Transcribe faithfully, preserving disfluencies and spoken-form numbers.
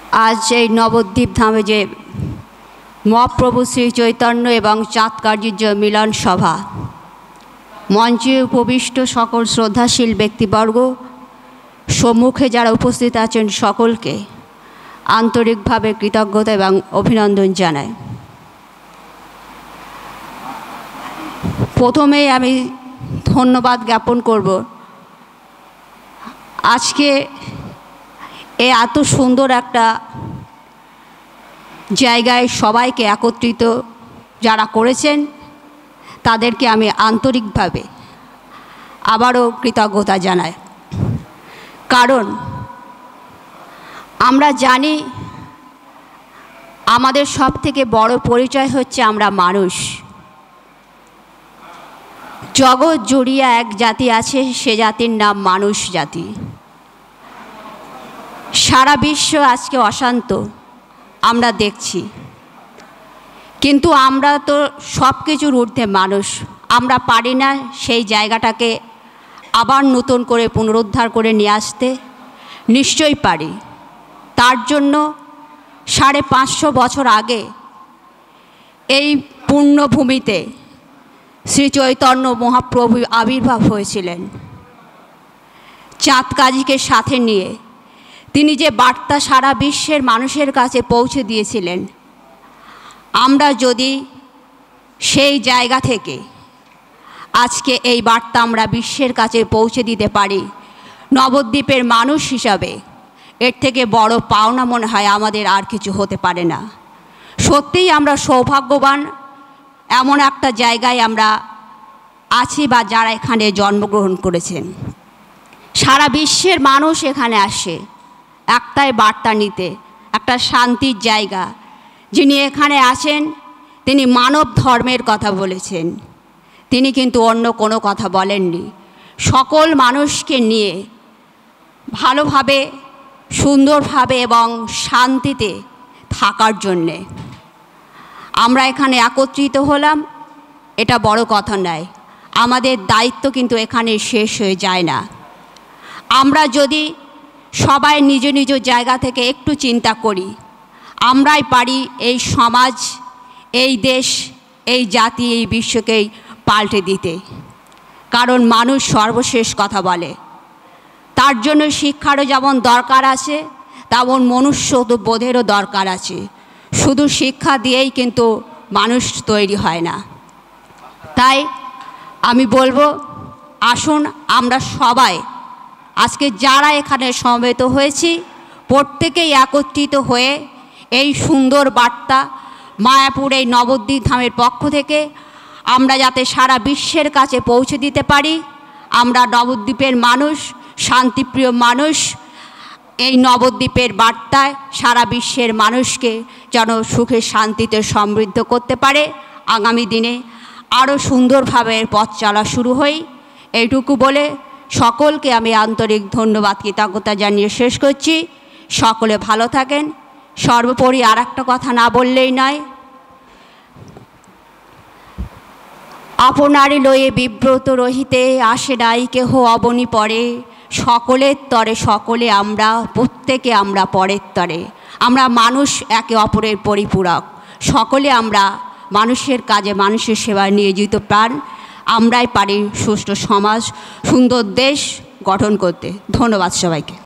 আজ এই নবদ্বীপ ধামে যে মহাপ্রভু শ্রী চৈতন্য এবং চাঁদকার্যের যে মিলন সভা, মঞ্চে উপবিষ্ট সকল শ্রদ্ধাশীল ব্যক্তিবর্গ, সম্মুখে যারা উপস্থিত আছেন সকলকে আন্তরিকভাবে কৃতজ্ঞতা এবং অভিনন্দন জানাই। প্রথমেই আমি ধন্যবাদ জ্ঞাপন করব আজকে এ এত সুন্দর একটা জায়গায় সবাইকে একত্রিত যারা করেছেন তাদেরকে আমি আন্তরিকভাবে আবারও কৃতজ্ঞতা জানাই। কারণ আমরা জানি আমাদের সব থেকে বড় পরিচয় হচ্ছে আমরা মানুষ। জগৎ জুড়িয়া এক জাতি আছে, সে জাতির নাম মানুষ জাতি। সারা বিশ্ব আজকে অশান্ত আমরা দেখছি, কিন্তু আমরা তো সব কিছুর ঊর্ধ্বে মানুষ। আমরা পারি না সেই জায়গাটাকে আবার নতুন করে পুনরুদ্ধার করে নিয়ে আসতে? নিশ্চয়ই পারি। তার জন্য সাড়ে পাঁচশো বছর আগে এই পুণ্যভূমিতে শ্রী চৈতন্য মহাপ্রভু আবির্ভাব হয়েছিলেন। চাঁদ কাজীকে সাথে নিয়ে তিনি যে বার্তা সারা বিশ্বের মানুষের কাছে পৌঁছে দিয়েছিলেন, আমরা যদি সেই জায়গা থেকে আজকে এই বার্তা আমরা বিশ্বের কাছে পৌঁছে দিতে পারি, নবদ্বীপের মানুষ হিসাবে এর থেকে বড় পাওনা মনে হয় আমাদের আর কিছু হতে পারে না। সত্যিই আমরা সৌভাগ্যবান, এমন একটা জায়গায় আমরা আছি বা যারা এখানে জন্মগ্রহণ করেছেন। সারা বিশ্বের মানুষ এখানে আসে একটাই বার্তা নিতে, একটা শান্তির জায়গা। যিনি এখানে আছেন তিনি মানব ধর্মের কথা বলেছেন, তিনি কিন্তু অন্য কোনো কথা বলেননি। সকল মানুষকে নিয়ে ভালোভাবে, সুন্দরভাবে এবং শান্তিতে থাকার জন্যে আমরা এখানে একত্রিত হলাম, এটা বড় কথা নয়। আমাদের দায়িত্ব কিন্তু এখানে শেষ হয়ে যায় না। আমরা যদি সবাই নিজ নিজ জায়গা থেকে একটু চিন্তা করি, আমরাই পারি এই সমাজ, এই দেশ, এই জাতি, এই বিশ্বকেই পাল্টে দিতে। কারণ মানুষ সর্বশেষ কথা বলে। তার জন্য শিক্ষারও যেমন দরকার আছে, তেমন মনুষ্য বোধেরও দরকার আছে। শুধু শিক্ষা দিয়েই কিন্তু মানুষ তৈরি হয় না। তাই আমি বলবো, আসুন আমরা সবাই আজকে যারা এখানে সমবেত হয়েছি প্রত্যেকেই একত্রিত হয়ে এই সুন্দর বার্তা মায়াপুর এই নবদ্বীপ ধামের পক্ষ থেকে আমরা যাতে সারা বিশ্বের কাছে পৌঁছে দিতে পারি। আমরা নবদ্বীপের মানুষ, শান্তিপ্রিয় মানুষ, এই নবদ্বীপের বার্তায় সারা বিশ্বের মানুষকে যেন সুখে শান্তিতে সমৃদ্ধ করতে পারে। আগামী দিনে আরও সুন্দরভাবে পথ চলা শুরু হয়। এইটুকু বলে সকলকে আমি আন্তরিক ধন্যবাদ কৃতজ্ঞতা জানিয়ে শেষ করছি। সকলে ভালো থাকেন। সর্বোপরি আর একটা কথা না বললেই নয়, আপনারই লয়ে বিব্রত রহিতে আসে নাই কেহ অবনী পরে, সকলের তরে সকলে আমরা, প্রত্যেকে আমরা পরের তরে। আমরা মানুষ, একে অপরের পরিপূরক। সকলে আমরা মানুষের কাজে, মানুষের সেবায় নিয়োজিত প্রাণ। আমরাই পারি সুষ্ঠু সমাজ, সুন্দর দেশ গঠন করতে। ধন্যবাদ সবাইকে।